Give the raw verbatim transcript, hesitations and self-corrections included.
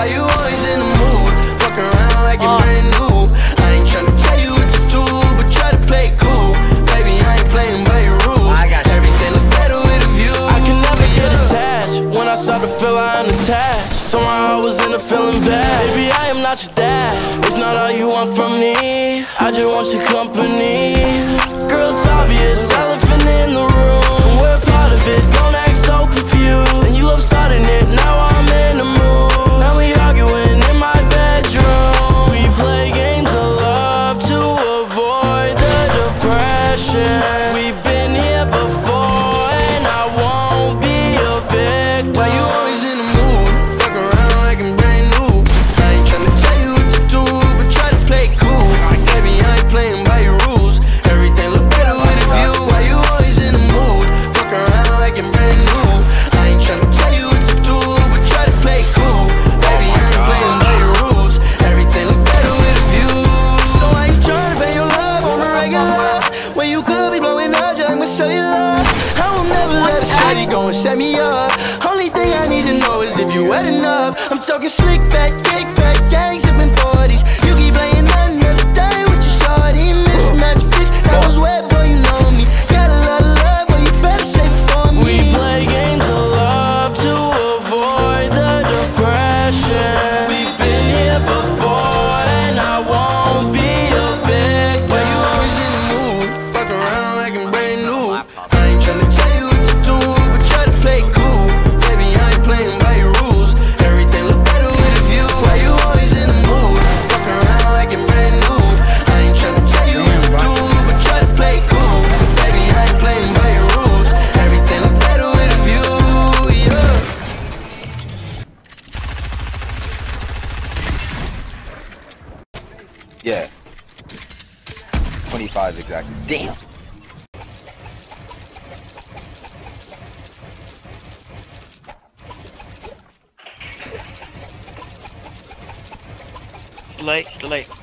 Why you always in the mood? Fuck around like you're brand new. I ain't tryna tell you what to do, but try to play it cool. Baby, I ain't playing by your rules. Everything look better with a view. I can never get attached. When I start to feel I'm unattached, somehow I was in a feeling bad. Baby, I am not your dad. It's not all you want from me. I just want your company. Girl, it's obvious, elephant in the room. We're part of it, don't act so confused. And you love starting it, now I'm in the mood. Now we arguing in my bedroom. We play games of love to avoid the depression. We've been here before and I won't be a victim. Why you always in the mood? Fuck around like I'm brand new. I ain't tryna tell you what to do, but try to play it cool. Baby, I ain't playing by your rules. Everything look better with a view. Why you always in the mood? Fuck around like I'm brand new. I ain't tryna tell you what to do, but try to play it cool. Baby, I ain't playing by your rules. Everything look better with a view. So why you tryna pay your love on the regular when you could be blowing up just my cellular? I will never let a shawty go and set me up. Only thing I need to know is if you wet enough. I'm talking slick back, kick back, gang sipping forties. You keep playing another day with your shawty. Mismatch fish, that was wet before you know me. Got a lot of love, but you better save it for me. We play games of love to avoid the depression. We've been here before and I won't be a victim. Why you always in the mood? Fuck around like I'm brand new. I ain't tryna tell you what to do, but try to play it cool. Baby, I ain't playing by your rules. Everything look better with a view. Why you always in the mood? Fuck around like I'm brand new. I ain't tryna tell you what to do, but try to play it cool. Baby, I ain't playing by your rules. Everything look better with a view, yeah. Yeah. twenty-five exactly. Damn. Delay, delay.